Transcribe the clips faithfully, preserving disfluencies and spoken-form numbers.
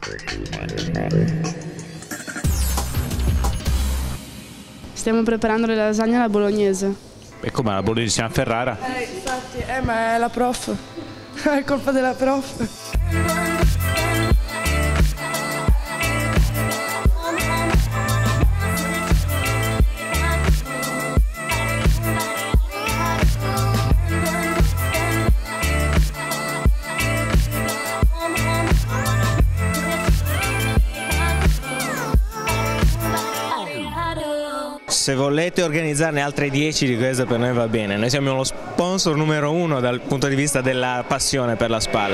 Stiamo preparando le lasagne alla bolognese. E come la bolognese siamo a Ferrara? Eh, infatti, eh, ma è la prof. È colpa della prof. Se volete organizzarne altre dieci di queste per noi va bene, noi siamo lo sponsor numero uno dal punto di vista della passione per la SPAL.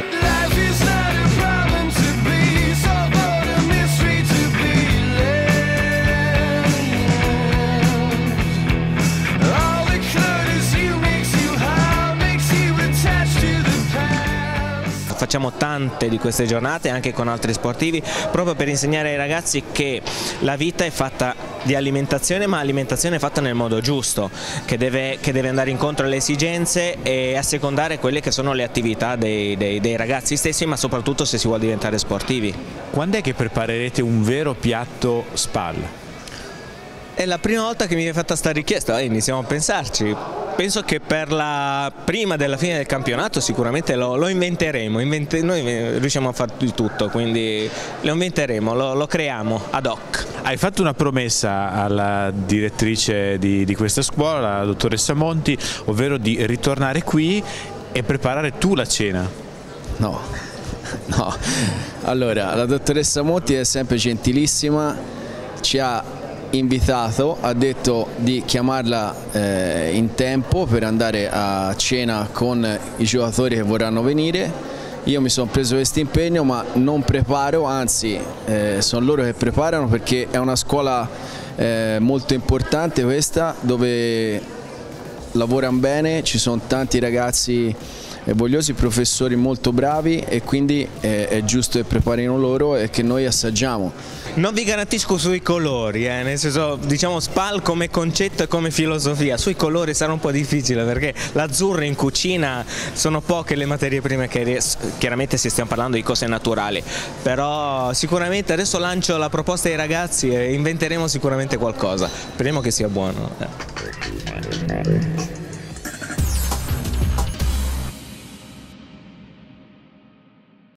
Facciamo tante di queste giornate anche con altri sportivi proprio per insegnare ai ragazzi che la vita è fatta di alimentazione, ma alimentazione fatta nel modo giusto, che deve, che deve andare incontro alle esigenze e assecondare quelle che sono le attività dei, dei, dei ragazzi stessi, ma soprattutto se si vuole diventare sportivi. Quando è che preparerete un vero piatto SPAL? È la prima volta che mi viene fatta questa richiesta, eh, iniziamo a pensarci. Penso che per la prima della fine del campionato sicuramente lo, lo inventeremo, Invente, noi riusciamo a fare di tutto, quindi lo inventeremo, lo, lo creiamo ad hoc. Hai fatto una promessa alla direttrice di, di questa scuola, la dottoressa Monti, ovvero di ritornare qui e preparare tu la cena. No, no. Allora, la dottoressa Monti è sempre gentilissima, ci ha invitato, ha detto di chiamarla eh, in tempo per andare a cena con i giocatori che vorranno venire. Io mi sono preso questo impegno, ma non preparo, anzi eh, sono loro che preparano, perché è una scuola eh, molto importante questa, dove lavorano bene, ci sono tanti ragazzi vogliosi, professori molto bravi, e quindi eh, è giusto che preparino loro e che noi assaggiamo. Non vi garantisco sui colori, eh, nel senso, diciamo SPAL come concetto e come filosofia, sui colori sarà un po' difficile perché l'azzurro in cucina sono poche le materie prime che chiaramente si stiamo parlando di cose naturali, però sicuramente adesso lancio la proposta ai ragazzi e inventeremo sicuramente qualcosa, speriamo che sia buono. Eh.